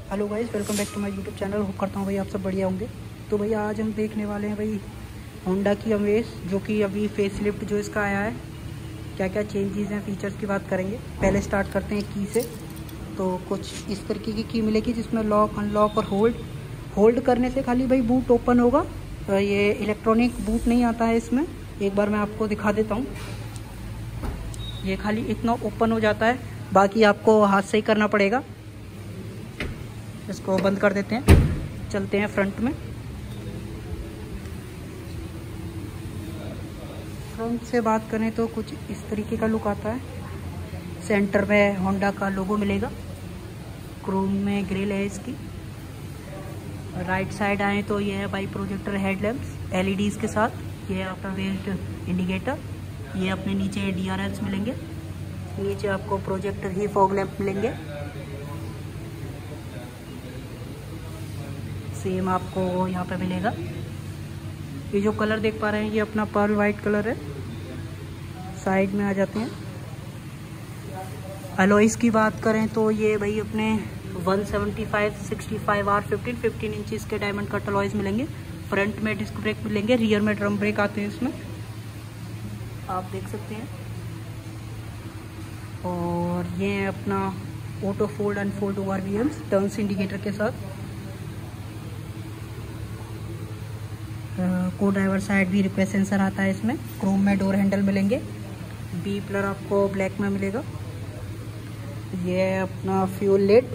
Hello guys, welcome back to my YouTube channel. Hope करता हूँ भाई आप सब बढ़िया होंगे। तो भैया आज हम देखने वाले हैं भाई होंडा की अमेज, जो कि अभी फेस लिफ्ट जो इसका आया है, क्या क्या चेंजेस हैं, फीचर्स की बात करेंगे। पहले स्टार्ट करते हैं की से। तो कुछ इस तरीके की की मिलेगी जिसमें लॉक, अनलॉक और होल्ड करने से खाली भाई बूट ओपन होगा। ये इलेक्ट्रॉनिक बूट नहीं आता है इसमें। एक बार मैं आपको दिखा देता हूँ। ये खाली इतना ओपन हो जाता है, बाकी आपको हाथ से ही करना पड़ेगा। इसको बंद कर देते हैं, चलते हैं फ्रंट में। फ्रंट से बात करें तो कुछ इस तरीके का लुक आता है। सेंटर में होंडा का लोगो मिलेगा, क्रोम में ग्रिल है इसकी। राइट साइड आए तो ये है बाई प्रोजेक्टर हेडलैम्प्स एलईडीज़ के साथ। ये है आपका वेस्ट इंडिकेटर। ये अपने नीचे DRLs मिलेंगे। नीचे आपको प्रोजेक्टर ही फॉग लैंप मिलेंगे। सेम आपको यहाँ पे मिलेगा। ये जो कलर देख पा रहे हैं ये अपना पर्ल वाइट कलर है। साइड में आ जाते हैं। अलॉयज़ की बात करें तो ये भाई अपने 175, 65 R 15 इंचज़ के डायमंड कट अलॉयज़ मिलेंगे। फ्रंट में डिस्क ब्रेक मिलेंगे, रियर में ड्रम ब्रेक आते हैं इसमें, आप देख सकते हैं। और ये है अपना auto fold unfold ORVMs turns indicator के साथ। को ड्राइवर साइड भी रिपेयर सेंसर आता है इसमें। क्रोम में डोर हैंडल मिलेंगे। बी प्लर आपको ब्लैक में मिलेगा। ये है अपना फ्यूल लिड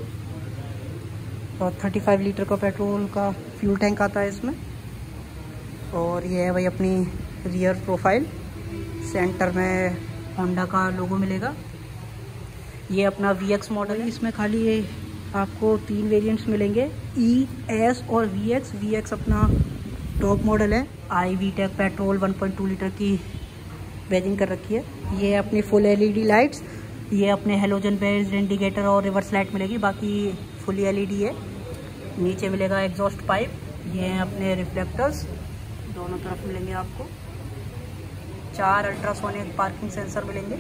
और 35 लीटर का पेट्रोल का फ्यूल टैंक आता है इसमें। और ये है भाई अपनी रियर प्रोफाइल। सेंटर में होंडा का लोगो मिलेगा। ये अपना VX मॉडल है। इसमें खाली ये आपको 3 वेरिएंट्स मिलेंगे, E, S और VX। VX अपना टॉप मॉडल है। VTEC पेट्रोल 1.2 लीटर की बैजिंग कर रखी है। ये अपनी फुल LED लाइट्स। ये अपने हेलोजन बेस्ड इंडिकेटर और रिवर्स लाइट मिलेगी, बाकी फुली LED है। नीचे मिलेगा एग्जॉस्ट पाइप। ये हैं अपने रिफ्लेक्टर्स, दोनों तरफ मिलेंगे आपको। 4 अल्ट्रासोनिक पार्किंग सेंसर मिलेंगे।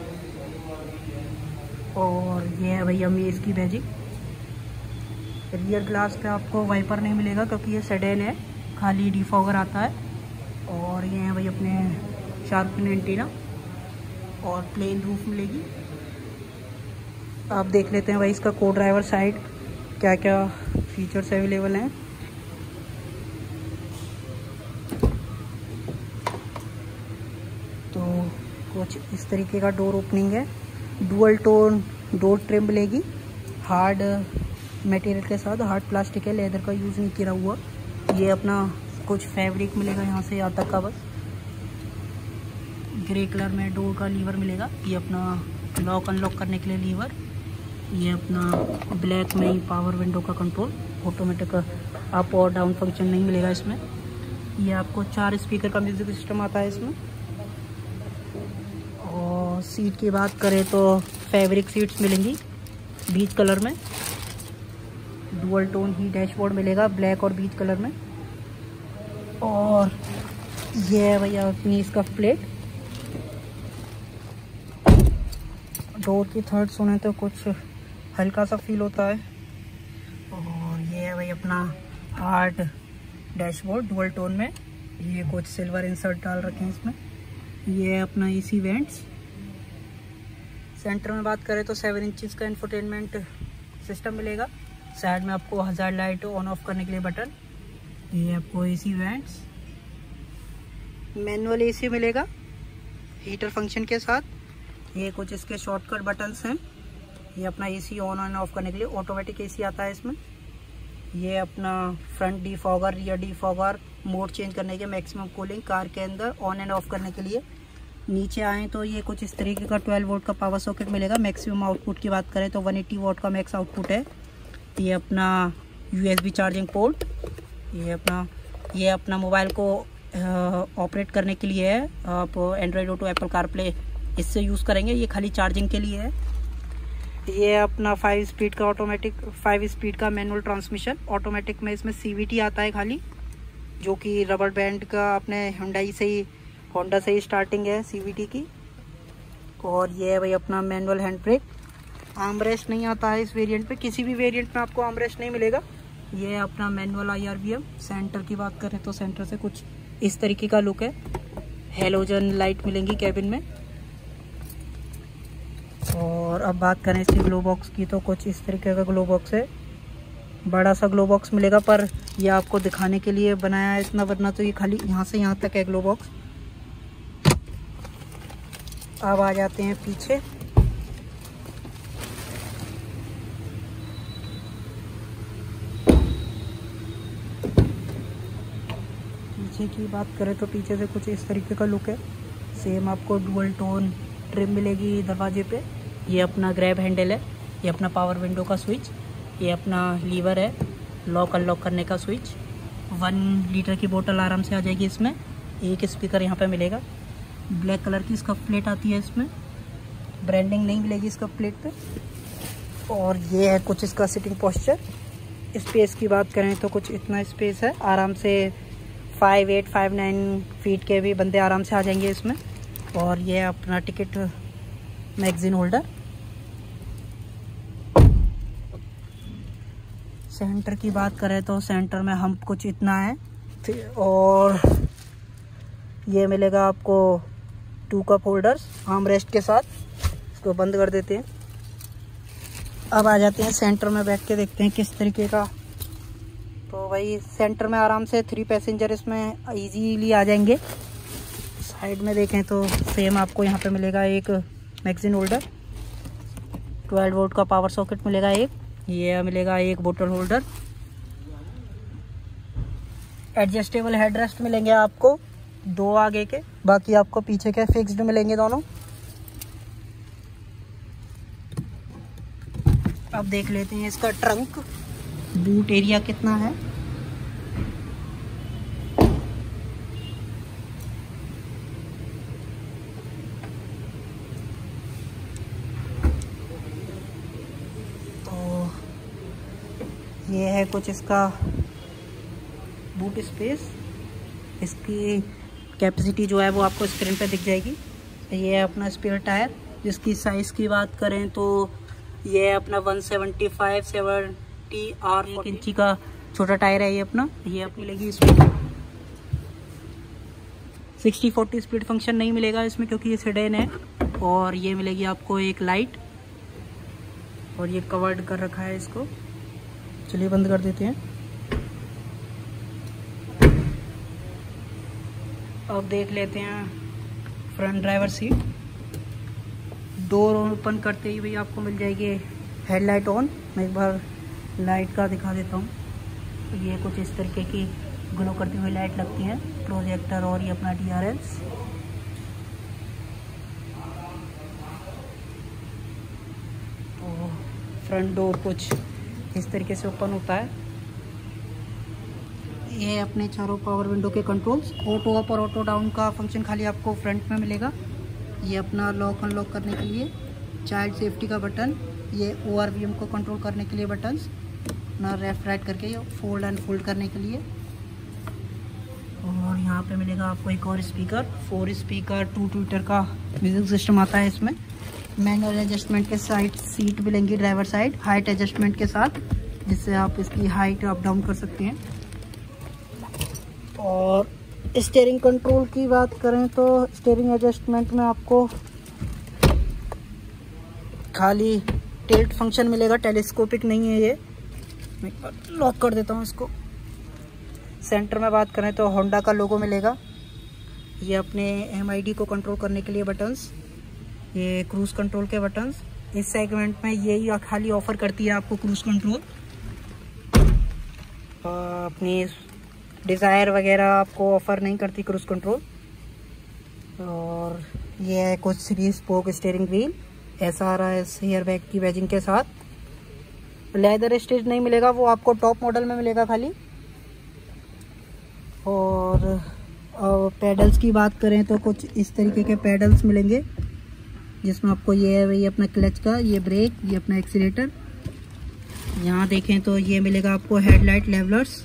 और ये है भैया अमेज की बैजिंग। रियर ग्लास पे आपको वाइपर नहीं मिलेगा क्योंकि ये सेडान है, खाली डिफॉगर आता है। और ये है भाई अपने शार्पन एंटीना और प्लेन रूफ मिलेगी। आप देख लेते हैं भाई इसका को ड्राइवर साइड क्या क्या फीचर्स अवेलेबल हैं। तो कुछ इस तरीके का डोर ओपनिंग है। डुअल टोन डोर ट्रिम मिलेगी, हार्ड मटेरियल के साथ। हार्ड प्लास्टिक है, लेदर का यूज़ नहीं किया हुआ। ये अपना कुछ फैब्रिक मिलेगा यहाँ से यहाँ तक का बस। ग्रे कलर में डोर का लीवर मिलेगा। ये अपना लॉक अनलॉक करने के लिए लीवर। ये अपना ब्लैक में ही पावर विंडो का कंट्रोल। ऑटोमेटिक अप और डाउन फंक्शन नहीं मिलेगा इसमें। ये आपको 4 स्पीकर का म्यूज़िक सिस्टम आता है इसमें। और सीट की बात करें तो फैब्रिक सीट्स मिलेंगी बीच कलर में। डुअल टोन ही डैशबोर्ड मिलेगा, ब्लैक और बीच कलर में। और ये है भैया अपनी इसका प्लेट। डोर की थर्ड सुने तो कुछ हल्का सा फील होता है। और ये है भाई अपना आर्ट डैशबोर्ड डुअल टोन में। ये कुछ सिल्वर इंसर्ट डाल रखे हैं इसमें। ये है अपना AC वेंट्स। सेंटर में बात करें तो 7 इंचज़ का इंफोटेनमेंट सिस्टम मिलेगा। साइड में आपको हज़ार लाइट ऑन ऑफ करने के लिए बटन। ये आपको AC वेंट्स, मैनुअल AC मिलेगा हीटर फंक्शन के साथ। ये कुछ इसके शॉर्टकट बटन्स हैं। ये अपना AC ऑन एंड ऑफ करने के लिए। ऑटोमेटिक AC आता है इसमें। ये अपना front defogger, rear defogger, mode change करने के, मैक्सिमम कूलिंग कार के अंदर ऑन एंड ऑफ करने के लिए। नीचे आए तो ये कुछ इस तरीके का 12 वोल्ट का पावर सॉकेट मिलेगा। मैक्सिमम आउटपुट की बात करें तो 180 वॉट का मैक्स आउटपुट है। ये अपना USB चार्जिंग पोर्ट। ये अपना मोबाइल को ऑपरेट करने के लिए है। आप एंड्रॉयड ऑटो, एप्पल कारप्ले इससे यूज़ करेंगे। ये खाली चार्जिंग के लिए है। ये अपना 5 स्पीड का मैनुअल ट्रांसमिशन। ऑटोमेटिक में इसमें CVT आता है खाली, जो कि रबर बैंड का अपने होंडा से ही स्टार्टिंग है CVT की। और ये है भाई अपना मैनुअल हैंड ब्रेक। आर्मरेस्ट नहीं आता है इस वेरिएंट पे, किसी भी वेरिएंट में आपको आर्मरेस्ट नहीं मिलेगा। ये अपना मैनुअल IRVM। सेंटर की बात करें तो सेंटर से कुछ इस तरीके का लुक है। हेलोजन लाइट मिलेंगी कैबिन में। और अब बात करें इसकी ग्लो बॉक्स की तो कुछ इस तरीके का ग्लो बॉक्स है। बड़ा सा ग्लो बॉक्स मिलेगा, पर यह आपको दिखाने के लिए बनाया है इतना, वरना तो ये खाली यहाँ से यहाँ तक है ग्लो बॉक्स। अब आ जाते हैं पीछे। पीछे की बात करें तो पीछे से कुछ इस तरीके का लुक है। सेम आपको डुअल टोन ट्रिम मिलेगी दरवाजे पे। ये अपना ग्रैब हैंडल है। ये अपना पावर विंडो का स्विच। ये अपना लीवर है लॉक अनलॉक करने का स्विच। 1 लीटर की बोतल आराम से आ जाएगी इसमें। एक स्पीकर यहाँ पे मिलेगा। ब्लैक कलर की इसका प्लेट आती है। इसमें ब्रांडिंग नहीं मिलेगी इसका प्लेट पे। और ये है कुछ इसका सिटिंग पोस्चर। स्पेस की बात करें तो कुछ इतना स्पेस है। आराम से 5'8" 5'9" फीट के भी बंदे आराम से आ जाएंगे इसमें। और ये अपना टिकट मैगजीन होल्डर। सेंटर की बात करें तो सेंटर में हम कुछ इतना है। और ये मिलेगा आपको 2 कप होल्डर्स आर्मरेस्ट के साथ। इसको बंद कर देते हैं। अब आ जाते हैं सेंटर में, बैठ के देखते हैं किस तरीके का। तो भाई सेंटर में आराम से 3 पैसेंजर इसमें इजीली आ जाएंगे। साइड में देखें तो सेम आपको यहाँ पे मिलेगा एक मैगजीन होल्डर। 12 वोल्ट का पावर सॉकेट मिलेगा एक। ये मिलेगा एक बोतल होल्डर। एडजस्टेबल हेडरेस्ट मिलेंगे आपको 2 आगे के, बाकी आपको पीछे के फिक्स्ड मिलेंगे दोनों। अब देख लेते हैं इसका ट्रंक बूट एरिया कितना है। तो ये है कुछ इसका बूट स्पेस। इसकी कैपेसिटी जो है वो आपको स्क्रीन पे दिख जाएगी। ये है अपना स्पेयर टायर, जिसकी साइज़ की बात करें तो ये है अपना 175/70 1 इंची का छोटा टायर है ये अपना। ये आप मिलेगी इसमें 60/40 स्पीड फंक्शन नहीं मिलेगा इसमें, क्योंकि ये सेडान है। और ये मिलेगी आपको एक लाइट। और ये कवर्ड कर रखा है इसको। चलिए बंद कर देते हैं। अब देख लेते हैं front driver seat. Door open करते ही भाई आपको मिल जाएगी हेडलाइट ऑन। मैं एक बार लाइट का दिखा देता हूँ। ये कुछ इस तरीके की ग्लो करती हुई लाइट लगती है, प्रोजेक्टर। और ये अपना DRLs। तो फ्रंट डोर कुछ इस तरीके से ओपन होता है। ये अपने चारों पावर विंडो के कंट्रोल्स। ऑटो अप और ऑटो डाउन का फंक्शन खाली आपको फ्रंट में मिलेगा। ये अपना लॉक अनलॉक करने के लिए, चाइल्ड सेफ्टी का बटन, ये ORVM को कंट्रोल करने के लिए बटन्स, ना लेफ्ट राइट करके, ये फोल्ड एंड फोल्ड करने के लिए। और यहाँ पे मिलेगा आपको एक और स्पीकर, 4 स्पीकर 2 ट्विटर का म्यूजिक सिस्टम आता है इसमें। मैनुअल एडजस्टमेंट के साइड सीट मिलेंगी ड्राइवर साइड, हाइट एडजस्टमेंट के साथ, जिससे आप इसकी हाइट अप डाउन कर सकते हैं। और स्टीयरिंग कंट्रोल की बात करें तो स्टीयरिंग एडजस्टमेंट में आपको खाली टिल्ट फंक्शन मिलेगा, टेलीस्कोपिक नहीं है ये। मैं लॉक कर देता हूँ इसको। सेंटर में बात करें तो होंडा का लोगो मिलेगा। ये अपने MID को कंट्रोल करने के लिए बटन्स, ये क्रूज़ कंट्रोल के बटन्स। इस सेगमेंट में यही खाली ऑफर करती है आपको क्रूज़ कंट्रोल। अपनी डिज़ायर वगैरह आपको ऑफ़र नहीं करती क्रूज़ कंट्रोल। और ये है कुछ 3 spoke steering wheel, SRS air bag की बैजिंग के साथ। लेदर स्टिच नहीं मिलेगा, वो आपको टॉप मॉडल में मिलेगा खाली। और पैडल्स की बात करें तो कुछ इस तरीके के पैडल्स मिलेंगे, जिसमें आपको ये है वही अपना क्लच का, ये ब्रेक, ये अपना एक्सीलेटर। यहाँ देखें तो ये मिलेगा आपको हेडलाइट लेवलर्स।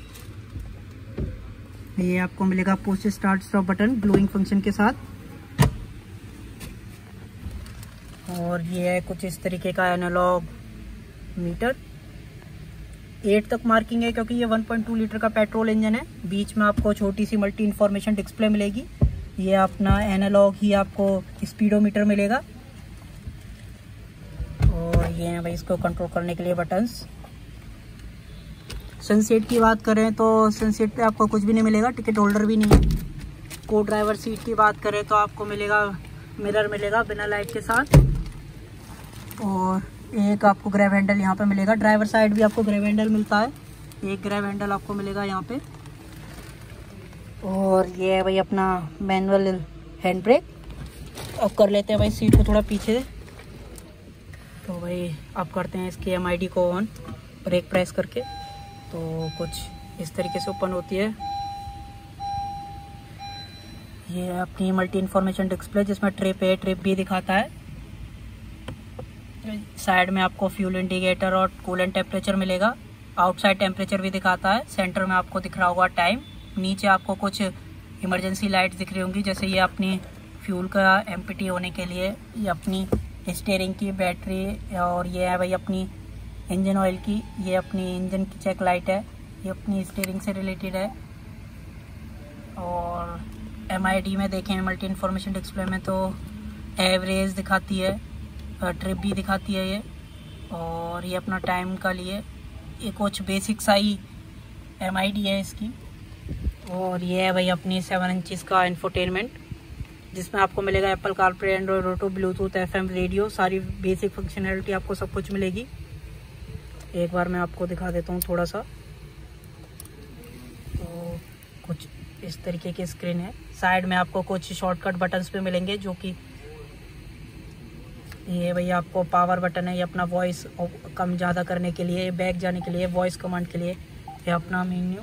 ये आपको मिलेगा push start stop button glowing function के साथ। और ये है कुछ इस तरीके का एनालॉग मीटर। 8 तक मार्किंग है क्योंकि ये 1.2 लीटर का पेट्रोल इंजन है। बीच में आपको छोटी सी मल्टी इंफॉर्मेशन डिस्प्ले मिलेगी। ये अपना एनालॉग ही आपको स्पीडोमीटर मिलेगा। और ये है भाई इसको कंट्रोल करने के लिए बटन्स। सनसेट की बात करें तो सनसेट पे आपको कुछ भी नहीं मिलेगा, टिकट होल्डर भी नहीं है। को ड्राइवर सीट की बात करें तो आपको मिलेगा मिरर मिलेगा बिना लाइट के साथ। और एक आपको ग्रैब हैंडल यहाँ पे मिलेगा। ड्राइवर साइड भी आपको ग्रैब हैंडल मिलता है, एक ग्रैब हैंडल आपको मिलेगा यहाँ पे। और ये है भाई अपना मैनुअल हैंड ब्रेक। अब कर लेते हैं भाई सीट को थोड़ा पीछे। तो भाई अब करते हैं इसकी MID को ऑन, ब्रेक प्रेस करके तो कुछ इस तरीके से ओपन होती है। ये अपनी मल्टी इंफॉर्मेशन डिस्प्ले जिसमें ट्रिप A ट्रिप B दिखाता है। साइड में आपको फ्यूल इंडिकेटर और कूलेंट टेम्परेचर मिलेगा। आउटसाइड टेम्परेचर भी दिखाता है। सेंटर में आपको दिख रहा होगा टाइम। नीचे आपको कुछ इमरजेंसी लाइट दिख रही होंगी, जैसे ये अपनी फ्यूल का एम्प्टी होने के लिए, ये अपनी स्टीयरिंग की बैटरी, और ये है भाई अपनी इंजन ऑयल की, ये अपनी इंजन की चेक लाइट है, ये अपनी स्टीयरिंग से रिलेटेड है। और MID में देखें मल्टी इन्फॉर्मेशन डिस्प्ले में तो एवरेज दिखाती है, ट्रिप भी दिखाती है ये। और ये अपना टाइम का लिए ये कुछ बेसिक सा ही MID है इसकी। और ये है भाई अपनी 7 इंचज़ का इंफोटेनमेंट जिसमें आपको मिलेगा Apple CarPlay, Android auto, Bluetooth, FM radio, सारी बेसिक फंक्शनैलिटी आपको सब कुछ मिलेगी। एक बार मैं आपको दिखा देता हूँ थोड़ा सा। तो कुछ इस तरीके की स्क्रीन है। साइड में आपको कुछ शॉर्टकट बटन्स भी मिलेंगे, जो कि ये भैया आपको पावर बटन है, ये अपना वॉइस कम ज़्यादा करने के लिए, बैक जाने के लिए, वॉइस कमांड के लिए, ये अपना मेन्यू।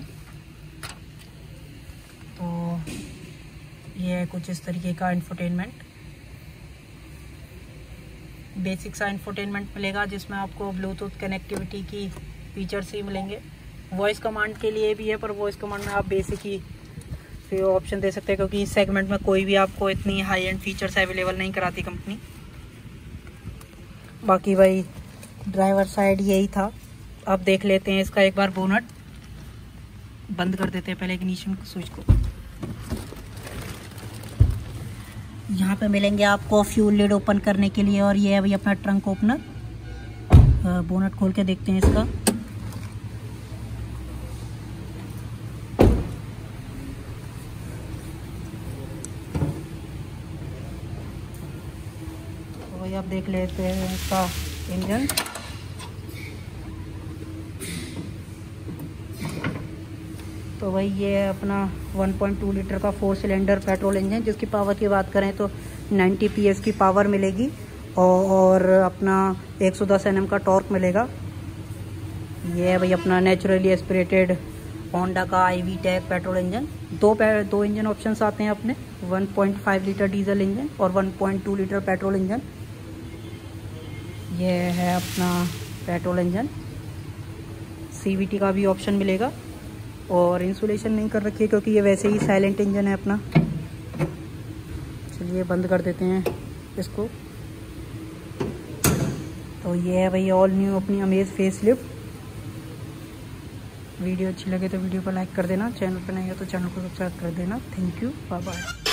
तो ये है कुछ इस तरीके का इंफोटेनमेंट। बेसिक सा इंफोटेनमेंट मिलेगा जिसमें आपको ब्लूटूथ कनेक्टिविटी की फीचर्स ही मिलेंगे। वॉइस कमांड के लिए भी है, पर वॉइस कमांड में आप बेसिक ही फिर ऑप्शन दे सकते हैं क्योंकि इस सेगमेंट में कोई भी आपको इतनी हाई एंड फीचर्स अवेलेबल नहीं कराती कंपनी। बाकी भाई ड्राइवर साइड यही था। अब देख लेते हैं इसका एक बार बोनट। बंद कर देते हैं पहले इग्निशन स्विच को। यहाँ पे मिलेंगे आपको फ्यूल लिड ओपन करने के लिए, और ये है भाई अपना ट्रंक ओपनर। बोनट खोल के देखते हैं इसका। तो भाई आप देख लेते हैं इसका इंजन। तो भाई ये है अपना 1.2 लीटर का 4 सिलेंडर पेट्रोल इंजन, जिसकी पावर की बात करें तो 90 PS की पावर मिलेगी और अपना 110 Nm का टॉर्क मिलेगा। ये है भाई अपना नेचुरली एस्पिरेटेड होंडा का iVTEC पेट्रोल इंजन। दो इंजन ऑप्शंस आते हैं अपने, 1.5 लीटर डीजल इंजन और 1.2 लीटर पेट्रोल इंजन। ये है अपना पेट्रोल इंजन। CVT का भी ऑप्शन मिलेगा, और इंसुलेशन नहीं कर रखी है क्योंकि ये वैसे ही साइलेंट इंजन है अपना। चलिए बंद कर देते हैं इसको। तो ये है भाई ऑल न्यू अपनी अमेज फेसलिफ्ट। वीडियो अच्छी लगे तो वीडियो को लाइक कर देना, चैनल पर नहीं हो तो चैनल को सब्सक्राइब कर देना। Thank you, bye bye.